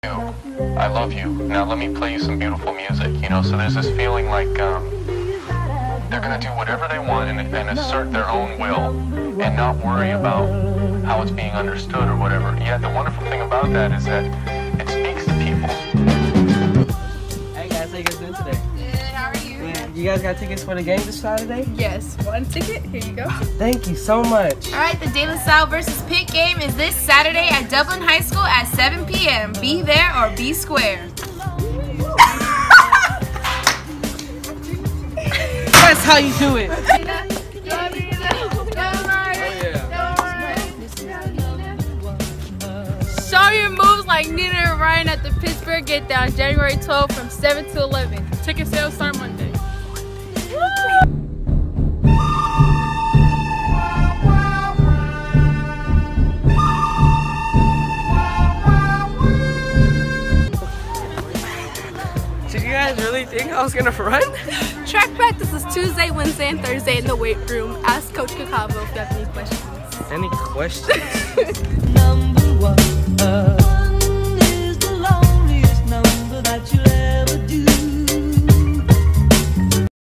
I love you. Now let me play you some beautiful music, you know? So there's this feeling like they're going to do whatever they want and assert their own will and not worry about how it's being understood or whatever. Yet the wonderful thing about that is that it speaks to people. Hey guys, how you guys doing today? Good, how are you? Good. You guys got tickets for the game this Saturday? Yes, one ticket. Here you go. Thank you so much. Alright, the De La Salle versus Pitt game is this Saturday at Dublin High School at 7 p.m. Be there or be square. That's how you do it. Show your moves like Nina and Ryan at the Pittsburg Get Down, January 12th from 7 to 11. Ticket sales start Monday. Did you guys really think I was gonna run? Track practice is Tuesday, Wednesday, and Thursday in the weight room. Ask Coach Cacavo if you have any questions. Any questions? Number one.